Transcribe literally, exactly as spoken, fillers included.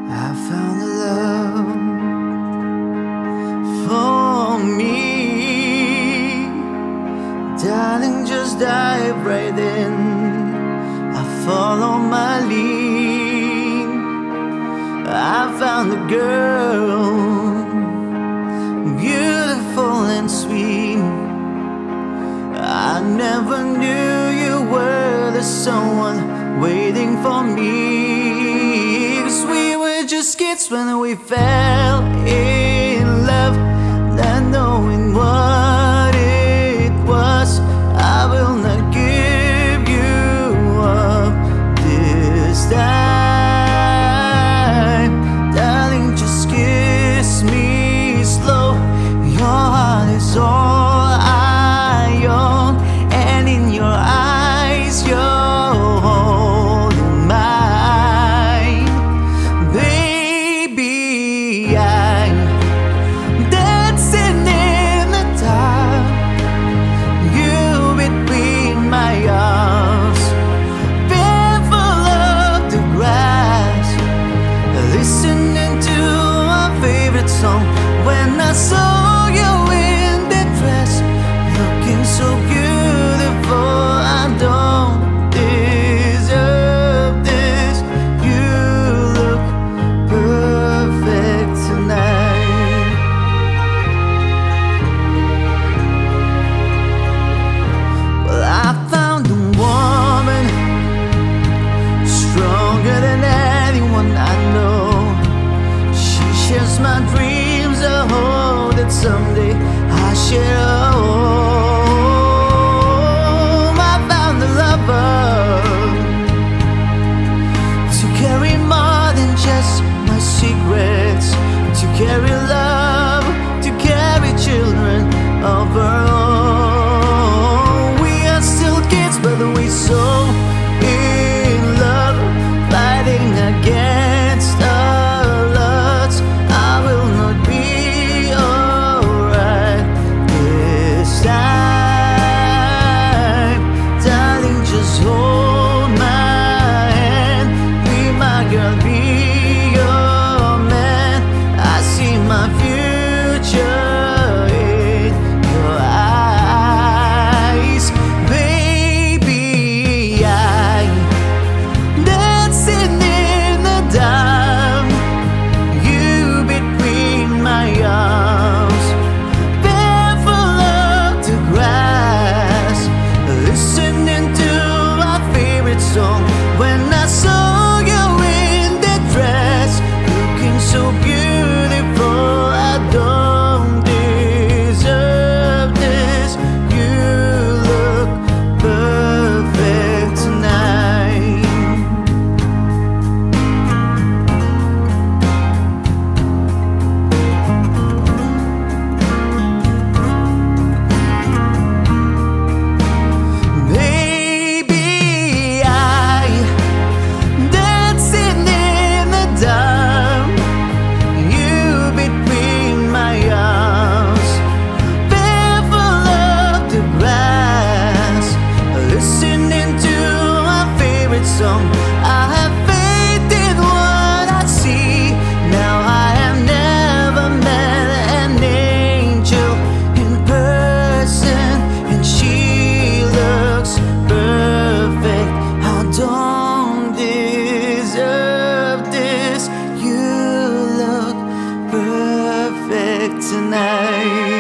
I found a love for me. Darling, just dive right in. I follow my lead. I found a girl, beautiful and sweet. I never knew you were the someone waiting for me. 'Cause we were just kids when we fell in love, not knowing what it was. I will not give you up this time. Darling, just kiss me slow. Your heart is all I own, and in your eyes you're holding mine. Baby, I'm dancing in the dark, you between my arms, barefoot of the grass, listening to my favorite song. When I saw you in that dress, looking so beautiful, I don't deserve this. You look perfect tonight. Well, I found a woman stronger than anyone I know. She shares my dreams, I hope that someday I share a home. I found a lover to carry more than just my secrets, to carry love, to carry children of our own. We are still kids, but we're so in love, fighting against all odds. I will not be alright this time. Darling, just hold my hand. Be my girl, be your man. I see my future in your eyes. Baby, I'm dancing in the dark, you between my arms, barefoot of the grass, listening to my favorite song. When I saw you in that dress, looking so beautiful, I don't deserve this. You look perfect tonight. Baby, I dancing in the dark, you between my arms, barefoot of the grass, listening to my favorite song. I have faith in what I see. Now I have never met an angel in person, and she looks perfect. I don't deserve this. You look perfect tonight.